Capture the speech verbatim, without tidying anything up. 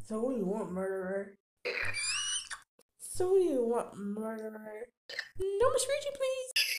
So you want murderer? So you want murderer? No more screeching, please.